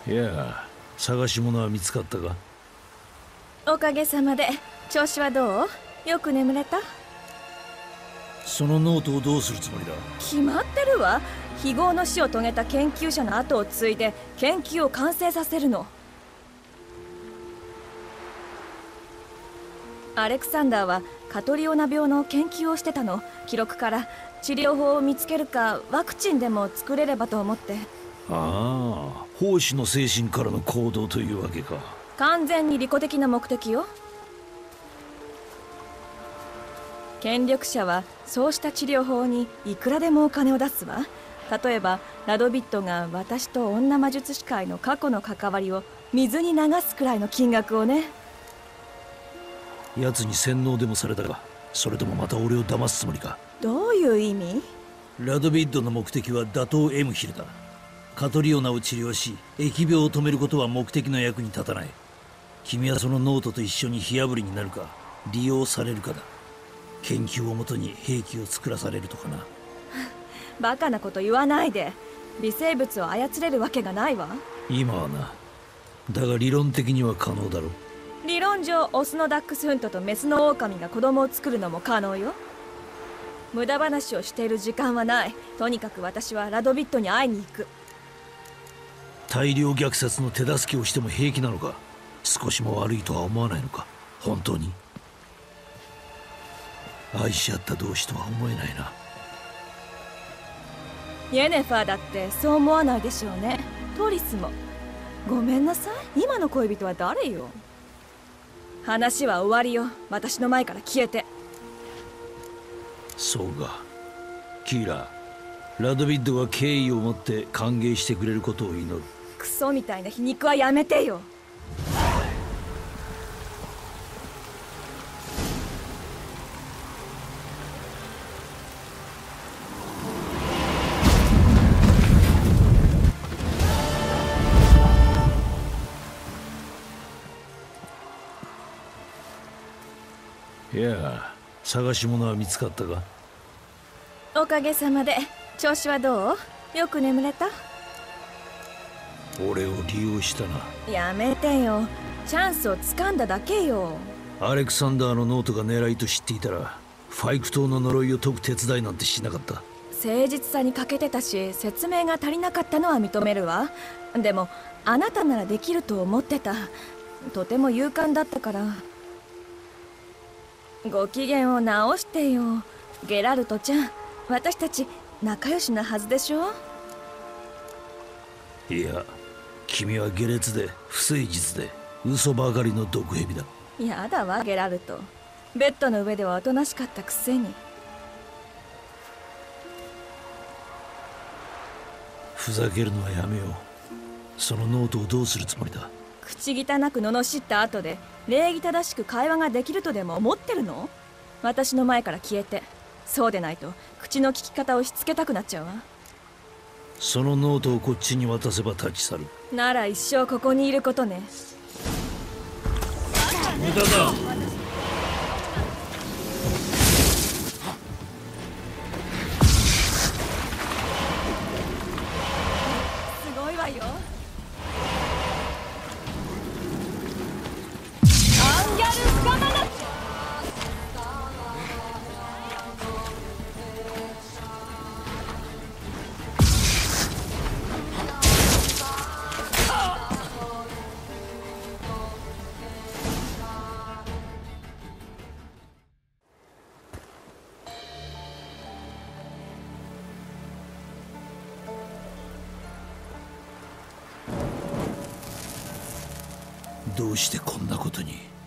いや、探し物は見つかったか？ おかげさまで。調子はどう？よく眠れた？ そのノートをどうするつもりだ？ 決まってるわ。非業の死を遂げた研究者の後を継いで研究を完成させるの。アレクサンダーはカトリオナ病の研究をしてたの。記録から治療法を見つけるかワクチンでも作れればと思って。 ああ、奉仕の精神からの行動というわけか。 完全に利己的な目的よ。権力者はそうした治療法にいくらでもお金を出すわ。例えばラドビットが私と女魔術師会の過去の関わりを水に流すくらいの金額をね。 奴に洗脳でもされたか？それともまた俺を騙すつもりか？ どういう意味？ ラドビッドの目的は打倒エムヒルだ。カトリオナを治療し疫病を止めることは目的の役に立たない。君はそのノートと一緒に火あぶりになるか利用されるかだ。研究をもとに兵器を作らされるとかな。 バカなこと言わないで。微生物を操れるわけがないわ。 今はな。だが理論的には可能だろう。 理論上オスのダックスフントとメスのオオカミが子供を作るのも可能よ。無駄話をしている時間はない。とにかく私はラドビットに会いに行く。 大量虐殺の手助けをしても平気なのか？少しも悪いとは思わないのか？本当に愛し合った同士とは思えないな。 イェネファーだってそう思わないでしょうね。トリスも。ごめんなさい。今の恋人は誰よ？話は終わりよ。私の前から消えて。 そうか。キーラ、ラドビッドが敬意を持って歓迎してくれることを祈る。 クソみたいな皮肉はやめてよ。 いや、探し物は見つかったか？ おかげさまで。調子はどう？よく眠れた？ 俺を利用したな。 やめてよ。チャンスをつかんだだけよ。 アレクサンダーのノートが狙いと知っていたらファイク島の呪いを解く手伝いなんてしなかった。 誠実さに欠けてたし説明が足りなかったのは認めるわ。でもあなたならできると思ってた。とても勇敢だったから。ご機嫌を直してよ。ゲラルトちゃん、私たち仲良しなはずでしょ？ いや、君は下劣で不誠実で嘘ばかりの毒蛇だ。 やだわゲラルト。ベッドの上ではおとなしかったくせに。 ふざけるのはやめよう。そのノートをどうするつもりだ？ 口汚く罵った後で礼儀正しく会話ができるとでも思ってるの？私の前から消えて。そうでないと口の利き方をしつけたくなっちゃうわ。 そのノートをこっちに渡せば立ち去る。 なら一生ここにいることね。 無駄だ。 すごいわよ。アンギャルスカマナ。 どうしてこんなことに。